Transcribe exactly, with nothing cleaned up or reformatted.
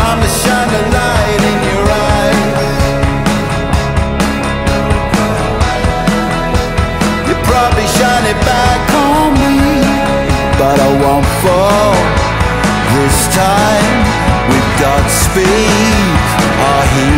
time to shine the light in your eyes. You probably shine it back on me, but I won't fall this time. We've got speed, our heat